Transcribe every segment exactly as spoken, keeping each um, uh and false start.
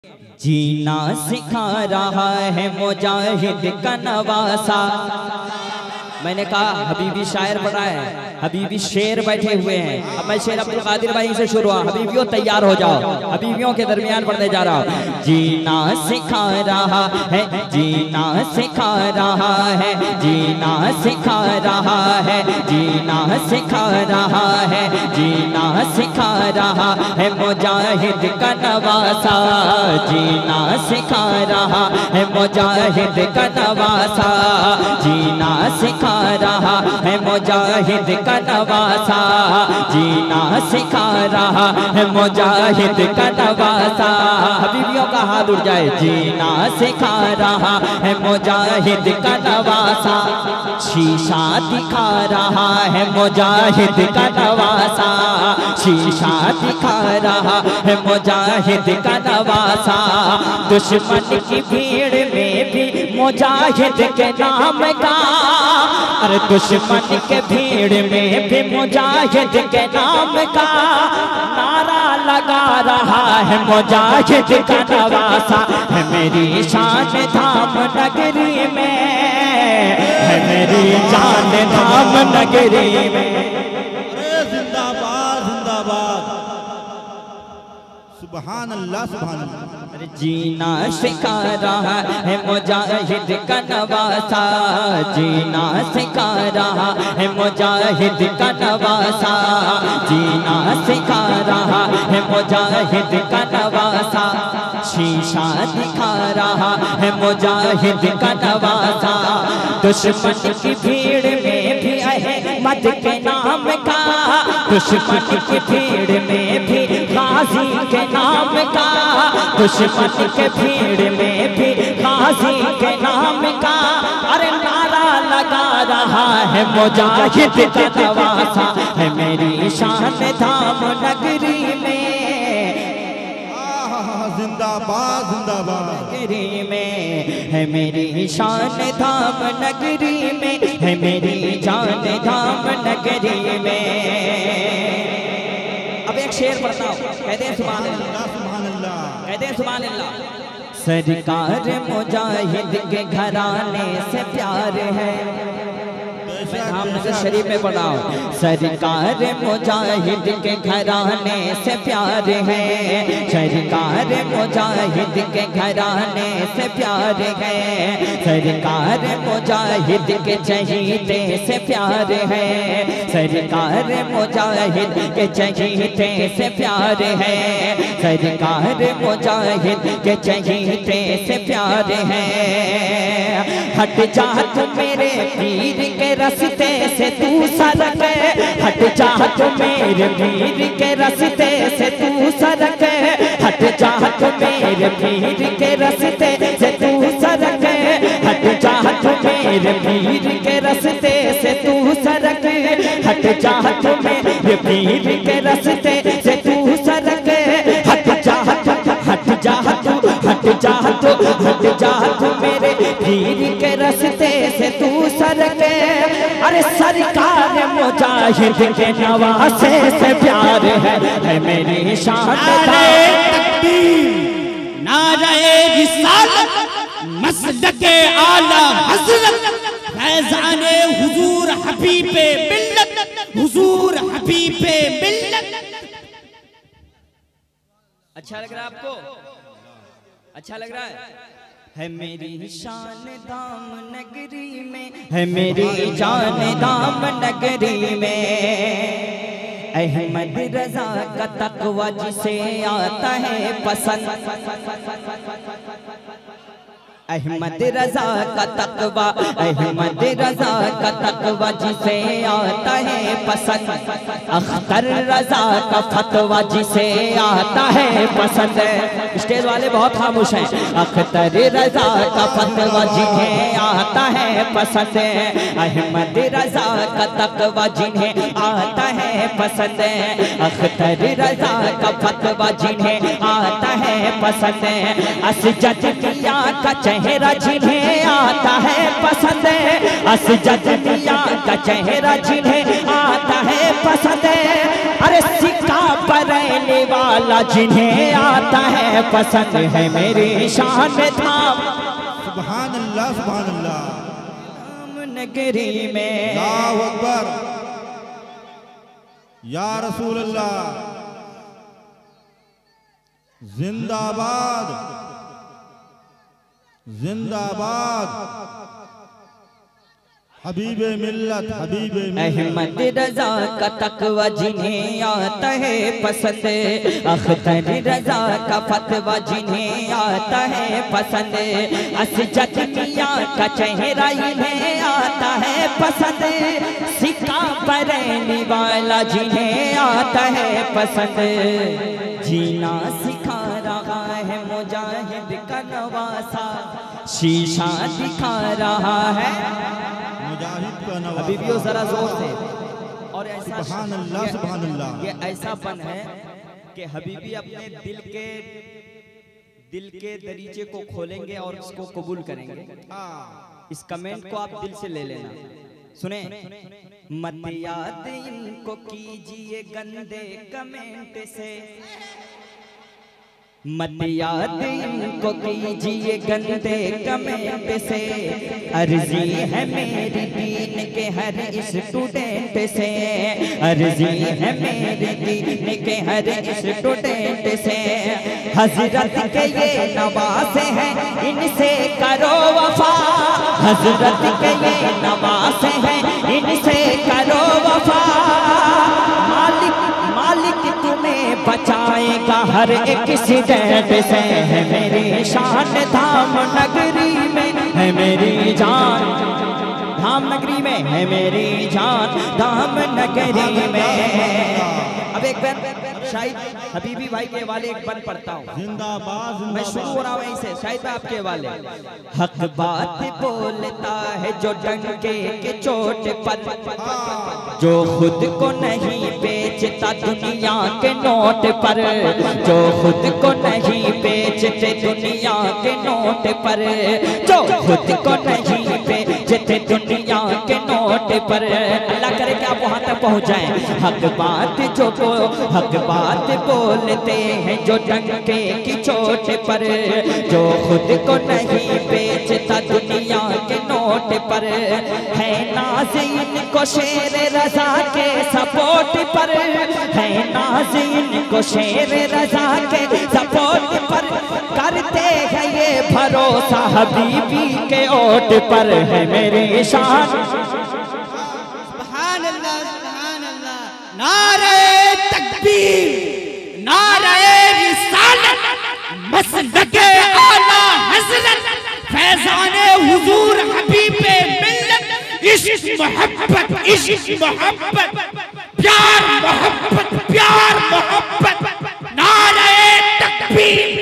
जीना सिखा रहा है मुजाहिद का नवासा। मैंने कहा हबीबी शायर पढ़ा है, हबीबी शेर बैठे हुए हैं। अब मैं शेर अब्दुल कादिर भाई से शुरू हुआ। हबीबियों तैयार हो जाओ, हबीबियों के दरमियान पढ़ने जा रहा हूँ। जीना सिखा रहा है, जीना सिखा रहा है, जीना सिखा रहा है, जीना सिखा रहा है, जीना सिखा रहा है मुजाहिद का नवासा। जीना सिखा रहा है मुजाहिद का नवासा। जीना सिखा रहा है मुजाहिद का नवासा। जीना सिखा रहा है मुजाहिद का नवासा। हबीबियों का हाथ उड़ जाए। जीना सिखा रहा है मुजाहिद का नवासा। शीशा दिखा रहा है मुजाहिद का नवासा। शीशा दिखा रहा है मुजाहिद का नवासा। दुश्मन की भीड़ में भी मुजाहिद के नाम का, अरे दुश्मन के भीड़ में भी मुजाहिद के नाम का नारा लगा रहा है मुजाहिद का नवासा। है मेरी शान धाम नगरी में, है मेरी जान धाम नगरी में। अरे जिंदाबाद जिंदाबाद, सुभान अल्लाह सुभान अल्लाह। जीना सिखा रहा है मुजाहिद का नवासा। जीना सिखा रहा है मुजाहिद का नवासा। जीना सिखा रहा है मुजाहिद का नवासा। शीशा दिखा रहा है मुजाहिद का नवासा। दुश्मन की भीड़ में भी अहमद के नाम का, दुश्मन की भीड़ में भी गाजी के नाम का, दुश्मन के भीड़ में भी गाजी के नाम का अरे नारा लगा रहा है मुजाहिद का नवासा। है मेरी शान धाम नगरी में, जिंदाबाद जिंदाबाद नगरी में, है मेरी शान धाम नगरी में, है मेरी जान धाम नगरी में। अब एक शेर पढ़ता हूँ, कहते हैं सुभान अल्लाह सुभान अल्लाह, कहते हैं सुभान अल्लाह। सरकार मुजाहिद के घराने से प्यार है। शरीफ में पढ़ा हूँ। सरकार मुजाहिद के घराने से प्यार है। सरकार मुजाहिद के घराने से प्यार है। सरकार मुजाहिद के चहीते से प्यार है। सरकार मुजाहिद के चहीते से प्यार है। सरकार मुजाहिद के चहीते से प्यार है। हट जा तू मेरे पीर के रस्ते से तू सरक, हट जा तू मेरे पीर के रस्ते से तू सरक, हट जा तू मेरे पीर के रस्ते से तू सरक, हट जा तू मेरे पीर के रस्ते से तू सरक, हट जा तू मेरे पीर के रस्ते से तू सरक, हट जा हट जा तू हट जा तू हट जा तू मेरे पीर के रस्ते से तू सरक। अरे सरकार मुजाहिद के नवासे से प्यार है, है मेरी शान। नारे रिसालत मसलके आला हज़रत, फैज़ाने हुजूर हबीबे मिल्लत, हुजूर हबीबे मिल्लत। अच्छा लग रहा है आपको? अच्छा लग रहा है? है मेरी शान दाम नगरी में, है मेरी जान दाम नगरी में। अहमद रजा का तकवा जिसे आता है पसंद, अहमद रजा का तकवा, अहमद रजा का तकवा जिसे आता है पसंद। अख्तर रजा का फतवा जिसे आता है पसंद। स्टेज वाले बहुत खामोश हैं। अख्तर रजा का फतवा जिन्हें आता है पसंद। अहमद रजा का तकवा जिन्हें आता है पसंद। अख्तर रजा का फतवा जिन्हें आता है पसंद। असजद मियां का चेहरा जिन्हें आता है पसंद, असजद मियां का चेहरा जिन्हें आता है पसंद, अरे सिक्का बरैली वाला जिन्हें आता है पसंद है मेरी शान धाम। सुभान अल्लाह सुभान अल्लाह। धाम नगरी में अल्लाहु अकबर या रसूल अल्लाह। जिंदाबाद जिंदाबाद हबीबे मिल्लत हबीबे अहमद रजा का तकवा जिन्हें आता है पसंद, अख्तर रजा का फतवा जिन्हें आता है पसंद, असजद मियां का चेहरा इन्हें आता है पसंद, सिक्का बरैली वाला जिन्हें आता है पसंद, जीना सिखा रहा है मुजाहिद का नवासा, शीशा दिखा रहा है मुजाहिद का नवासा। अभी भी जरा जोर से। और ऐसा सुभान अल्लाह सुभान अल्लाह। ये ऐसा पन है कि हबीबी अपने दिल के दिल के दरीचे को खोलेंगे और उसको कबूल करेंगे। इस कमेंट को आप दिल से ले लेना। सुने, मत याद इनको कीजिए गंदे कमेंट से, मत याद इनको कीजिए गंदे कमेंट से, अर्जी है मेरी दीन के हर स्टूडेंट से, अर्जी है मेरी दीन के हर स्टूडेंट से, हजरत के ये नवासे हैं इनसे करो वफा, हजरत के ये नवासे हैं इनसे करो वफा, मालिक मालिक तुम्हें बचाएगा हर एक एक्सीडेंट से, है मेरी शान धाम नगरी में है मेरी जान, धाम नगरी में है मेरी जान, धाम नगरी में। अब एक बार शायद हबीबी भाई के वाले एक बन पढ़ता हूँ। जिंदाबाद मैं शुरू हो रहा हूँ वहीं से, शायद आपके वाले। हक बात बोलता है जो डंके के चोट पर, जो खुद को नहीं बेचता दुनिया के नोट पर, जो खुद को नहीं बेचते दुनिया के नोट पर, जो खुद को नहीं बेचते दुनिया के नोट पर, अल्लाह करे कि आप वहां तक पहुंच जाएं। हक बात जो हक बात बोलते हैं जो डंके की चोट पर, जो खुद को नहीं बेचता दुनिया के नोट पर, है नाज इनको शेर रजा के सपोर्ट पर, है नाज इनको शेर रजा के सपोर्ट पर, करते हैं ये भरोसा हबीबी के ओट पर, है मेरी शान। सुभान अल्लाह सुभान अल्लाह। नारे तकबीर, नारे रिसालत, मसलके आला हज़रत, फैज़ाने हुजूर हबीबे मिल्लत, इश्क मोहब्बत इश्क मोहब्बत, प्यार मोहब्बत प्यार मोहब्बत, नारे तकबीर।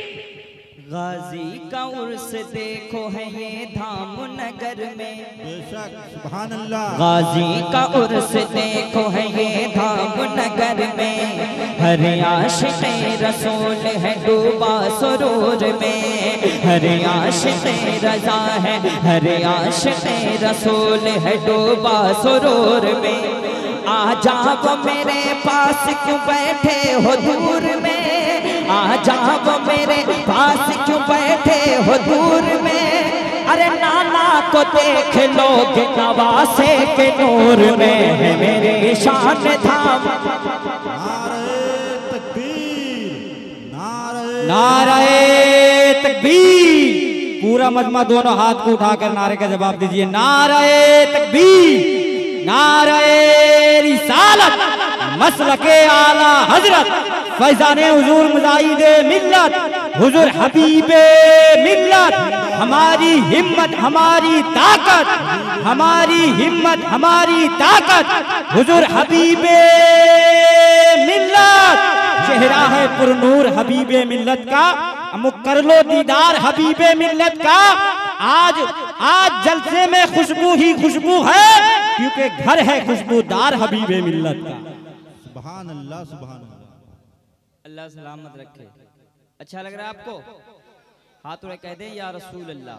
गाजी का उर्स देखो है ये धाम नगर में, बेशक सुभान अल्लाह। गाजी का उर्स देखो है ये धाम नगर में, हर आशिक़े रसूल है डूबा सुरूर में, हर आशिक़े रज़ा है, हर आशिक़े रसूल है डूबा सुरूर में। आ जाओ मेरे पास क्यों बैठे हो दूर में, आ जाओ मेरे पास क्यों बैठे हो दूर में, अरे नाना को देख लोगे नवासे के नूर में, है मेरी शान धाम। नारे तकबीर नारे नारे तकबीर। पूरा मजमा दोनों हाथ को उठाकर नारे का जवाब दीजिए। नारे तकबीर, नारे रिसालत, मसलके आला हजरत, फैज़ाने हुजूर मुजाहिदे मिल्लत, हुजूर हबीबे मिल्लत, हमारी हिम्मत हमारी ताकत, हमारी हिम्मत हमारी ताकत, हुजूर हबीबे मिल्लत। चेहरा है पुरनूर हबीबे मिल्लत का, अमुक कर लो दीदार हबीबे मिल्लत का। आज आज जलसे में खुशबू ही खुशबू है, क्योंकि घर है खुशबूदार हबीबे मिल्लत का। सुभान अल्लाह सुभान अल्लाह। अल्लाह सलामत रखे। अच्छा लग रहा है आपको? हाथ उड़े कह दे या रसूल अल्लाह।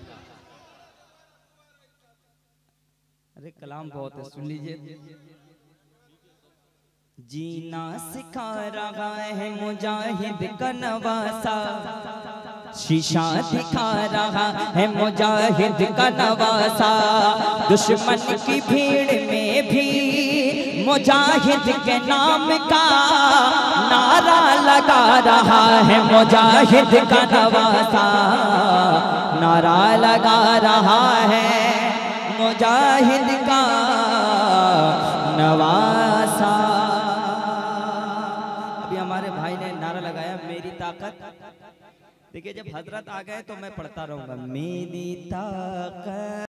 अरे कलाम बहुत है, सुन लीजिए। जीना सिखा रहा है मुजाहिद का नवासा, शीशा दिखा रहा है मुजाहिद का नवासा। दुश्मन की भीड़ में भी मुजाहिद के नाम का नारा लगा रहा है मुजाहिद का नवासा, नारा लगा रहा है मुजाहिद का नवासा। अभी हमारे भाई ने नारा लगाया मेरी ताकत। देखिए जब हजरत आ गए तो मैं पढ़ता रहूंगा मेरी ताकत।